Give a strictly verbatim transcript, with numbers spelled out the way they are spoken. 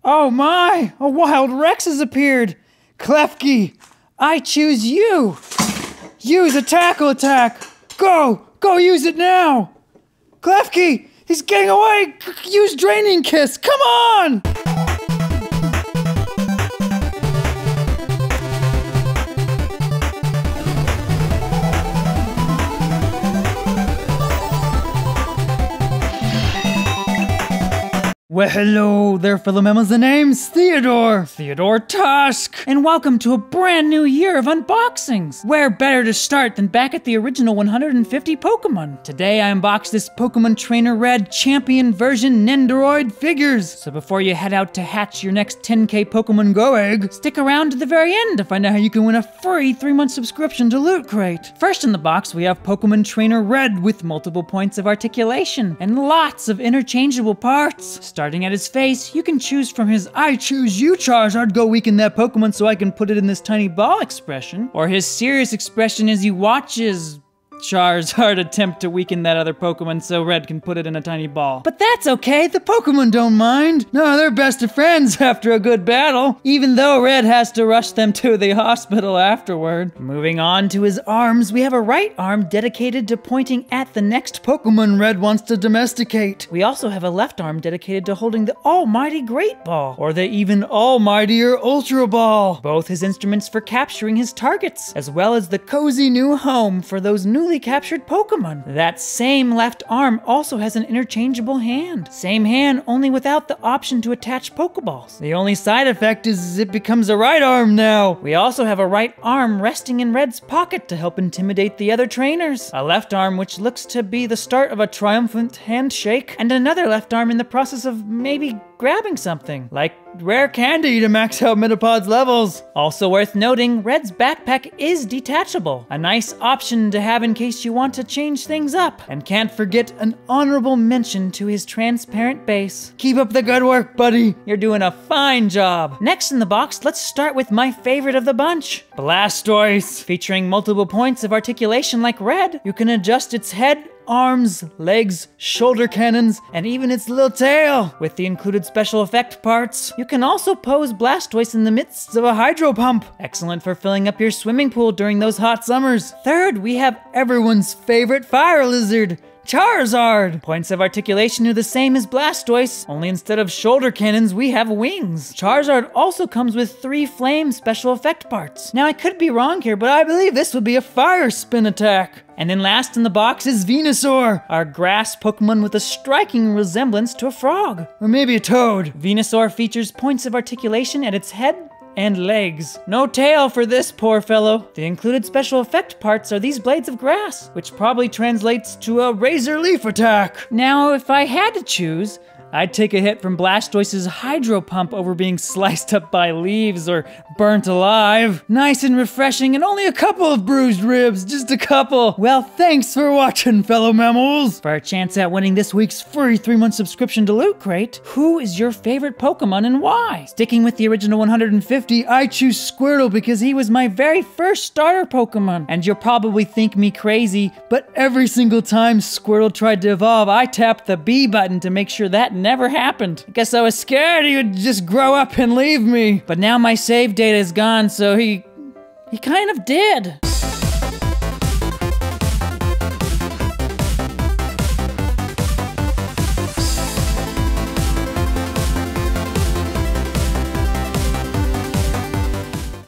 Oh my! A wild Rex has appeared! Klefki, I choose you! Use a tackle attack! Go! Go use it now! Klefki, he's getting away! Use Draining Kiss! Come on! Well, hello there, fellow mammals. The name's Theodore, Theodore Tusk, and welcome to a brand new year of unboxings. Where better to start than back at the original one hundred fifty Pokemon? Today I unboxed this Pokemon Trainer Red Champion version Nendoroid figures. So before you head out to hatch your next ten K Pokemon Go egg, stick around to the very end to find out how you can win a free three month subscription to Loot Crate. First in the box, we have Pokemon Trainer Red with multiple points of articulation and lots of interchangeable parts. Starting at his face, you can choose from his I choose you Charizard, go weaken that Pokemon so I can put it in this tiny ball expression, or his serious expression as he watches Charizard attempt to weaken that other Pokemon so Red can put it in a tiny ball. But that's okay, the Pokemon don't mind. No, they're best of friends after a good battle, even though Red has to rush them to the hospital afterward. Moving on to his arms, we have a right arm dedicated to pointing at the next Pokemon Red wants to domesticate. We also have a left arm dedicated to holding the almighty Great Ball, or the even almightier Ultra Ball. Both his instruments for capturing his targets, as well as the cozy new home for those newly captured Pokemon. That same left arm also has an interchangeable hand. Same hand, only without the option to attach Pokeballs. The only side effect is it becomes a right arm now. We also have a right arm resting in Red's pocket to help intimidate the other trainers. A left arm which looks to be the start of a triumphant handshake, and another left arm in the process of maybe grabbing something, like rare candy to max out Metapod's levels. Also worth noting, Red's backpack is detachable, a nice option to have in case you want to change things up. And can't forget an honorable mention to his transparent base. Keep up the good work, buddy. You're doing a fine job. Next in the box, let's start with my favorite of the bunch, Blastoise. Featuring multiple points of articulation like Red, you can adjust its head, arms, legs, shoulder cannons, and even its little tail. With the included special effect parts, you can also pose Blastoise in the midst of a hydro pump. Excellent for filling up your swimming pool during those hot summers. Third, we have everyone's favorite fire lizard, Charizard. Points of articulation are the same as Blastoise, only instead of shoulder cannons, we have wings. Charizard also comes with three flame special effect parts. Now I could be wrong here, but I believe this would be a fire spin attack. And then last in the box is Venusaur, our grass Pokemon with a striking resemblance to a frog. Or maybe a toad. Venusaur features points of articulation at its head and legs. No tail for this poor fellow. The included special effect parts are these blades of grass, which probably translates to a razor leaf attack. Now, if I had to choose, I'd take a hit from Blastoise's hydro pump over being sliced up by leaves or burnt alive. Nice and refreshing, and only a couple of bruised ribs, just a couple. Well, thanks for watching, fellow mammals. For a chance at winning this week's free three month subscription to Loot Crate, who is your favorite Pokemon and why? Sticking with the original one hundred fifty, I choose Squirtle because he was my very first starter Pokemon. And you'll probably think me crazy, but every single time Squirtle tried to evolve, I tapped the B button to make sure that never happened. I guess I was scared he would just grow up and leave me. But now my save data is gone, so he... he kind of did.